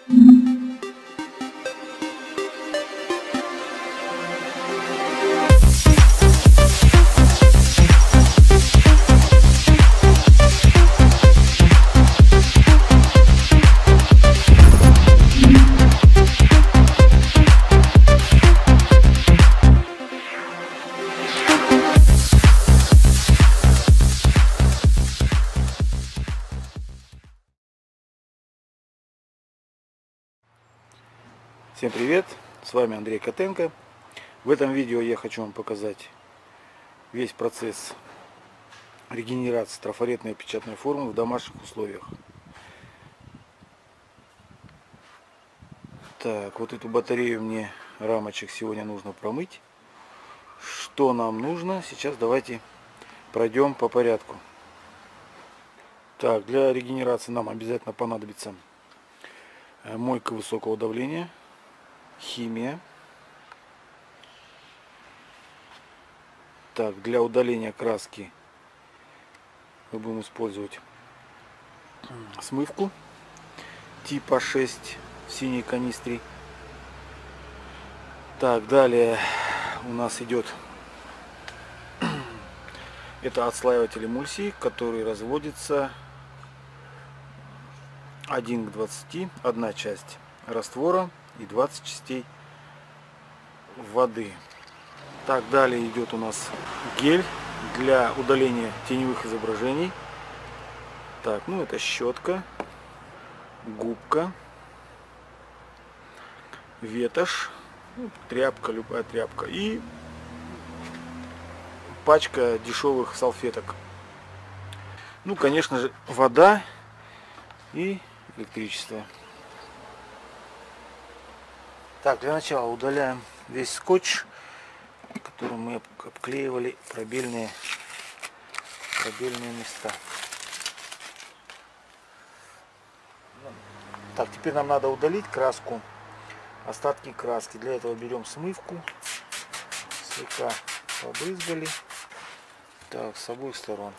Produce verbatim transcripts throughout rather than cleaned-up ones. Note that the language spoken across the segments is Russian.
Всем привет! С вами Андрей Котенко. В этом видео я хочу вам показать весь процесс регенерации трафаретной печатной формы в домашних условиях. Так, вот эту батарею мне рамочек сегодня нужно промыть. Что нам нужно? Сейчас давайте пройдем по порядку. Так, для регенерации нам обязательно понадобится мойка высокого давления, химия. Так, для удаления краски мы будем использовать смывку типа шесть в синей канистре. Так, далее у нас идет это отслаиватель эмульсии, который разводится один к двадцати, одна часть раствора и двадцать частей воды. Так, далее идет у нас гель для удаления теневых изображений. Так, ну это щетка, губка, ветошь, ну, тряпка, любая тряпка и пачка дешевых салфеток. Ну, конечно же, вода и электричество. Так, для начала удаляем весь скотч, которым мы обклеивали пробельные, пробельные места. Так, теперь нам надо удалить краску, остатки краски. Для этого берем смывку, слегка побрызгали. Так, с обоих сторон.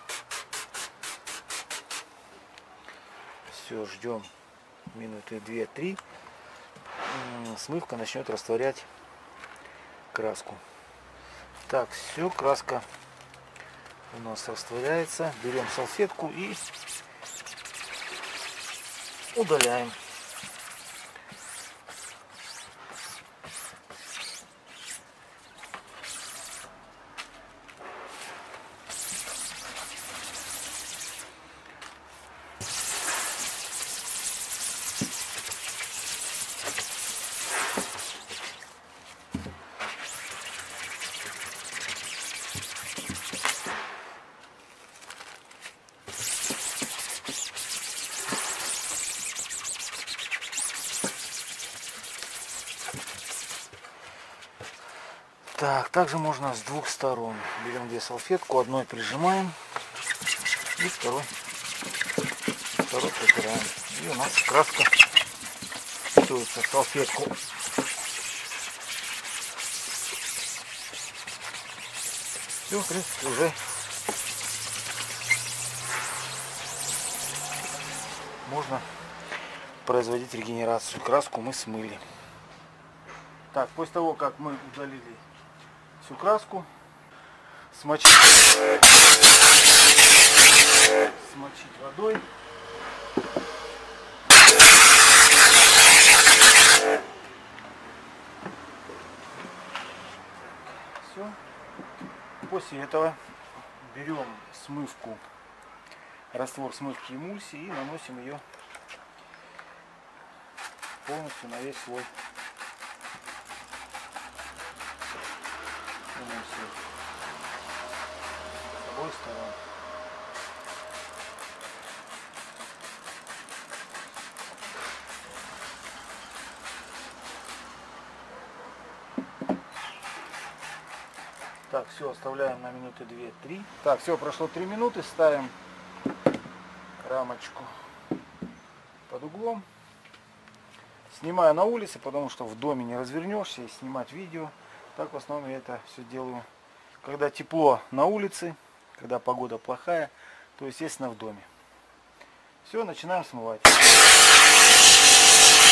Все, ждем минуты две-три. Смывка начнет растворять краску. Так, все, краска у нас растворяется. Берем салфетку и удаляем. Так, также можно с двух сторон. Берем две салфетку, одной прижимаем и второй, второй протираем. И у нас краска впитывается в салфетку. Все, в принципе, уже можно производить регенерацию. Краску мы смыли. Так, после того, как мы удалили всю краску, смочить, смочить водой. Все. После этого берем смывку, раствор смывки эмульсии и наносим ее полностью на весь слой. С обоих сторон. Так, все, оставляем на минуты две-три. Так, все, прошло три минуты, ставим рамочку под углом. Снимаю на улице, потому что в доме не развернешься и снимать видео. Так в основном я это все делаю, когда тепло на улице, когда погода плохая, то естественно в доме. Все, начинаем смывать.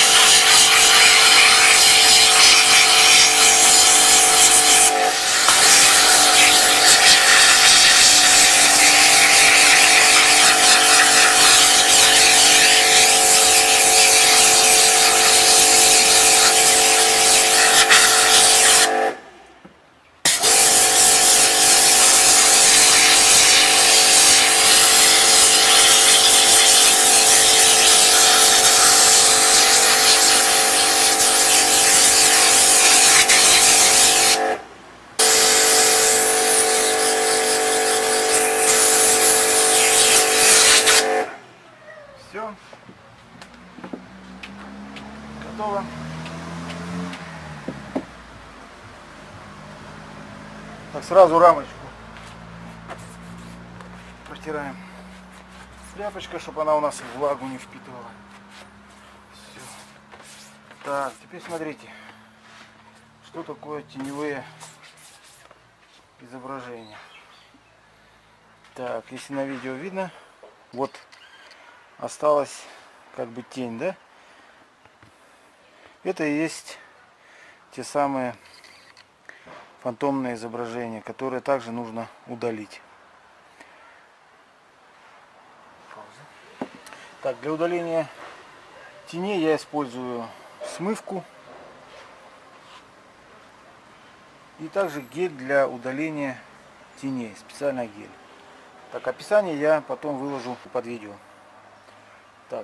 готово. Так, сразу рамочку протираем. Тряпочка, чтобы она у нас влагу не впитывала. Все. Так, теперь смотрите, что такое теневые изображения. Так, если на видео видно, вот осталась как бы тень, да? Это и есть те самые фантомные изображения, которые также нужно удалить. Так, для удаления теней я использую смывку и также гель для удаления теней, специальный гель. Так, описание я потом выложу под видео. Так,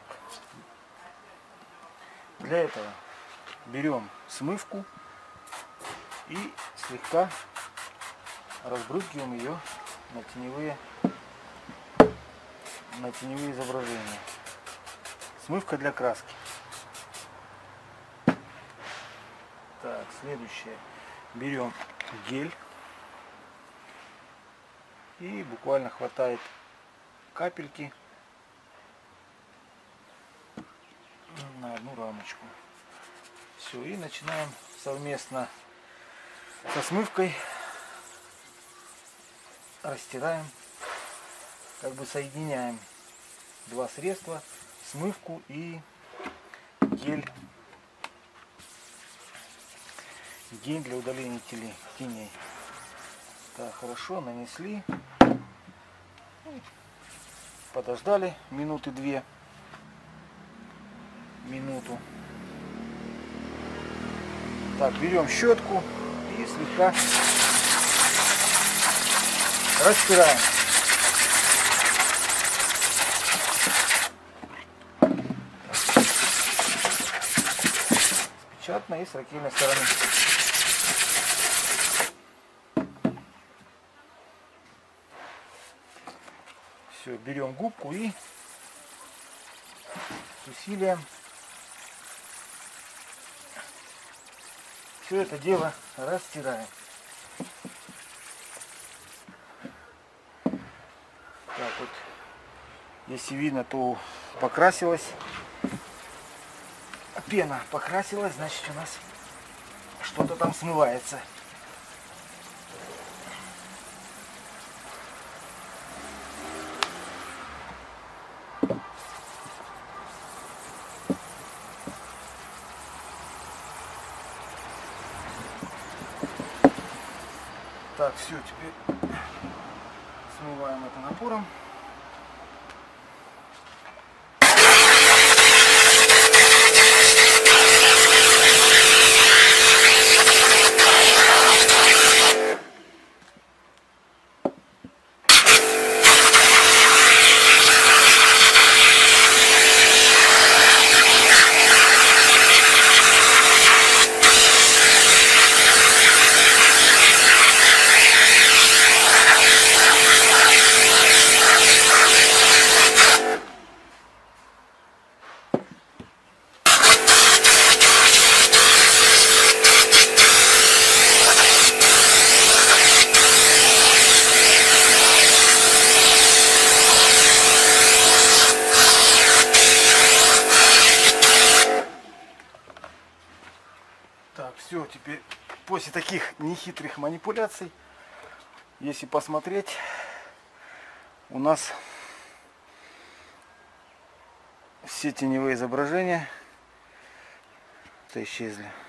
для этого берем смывку и слегка разбрызгиваем ее на теневые, на теневые изображения. Смывка для краски. Так, следующее. Берем гель и буквально хватает капельки на одну рамочку. Все, и начинаем совместно со смывкой растираем, как бы соединяем два средства, смывку и гель, гель для удаления теней. Так, хорошо, нанесли, подождали минуты две, минуту. Так, берем щетку и слегка растираем. Печатно и с ракельной стороны. Все, берем губку и с усилием все это дело растираем. Так вот, если видно, то покрасилась. Пена покрасилась, значит у нас что-то там смывается. Так, все, теперь смываем это напором. Так, все, теперь после таких нехитрых манипуляций, если посмотреть, у нас все теневые изображения исчезли.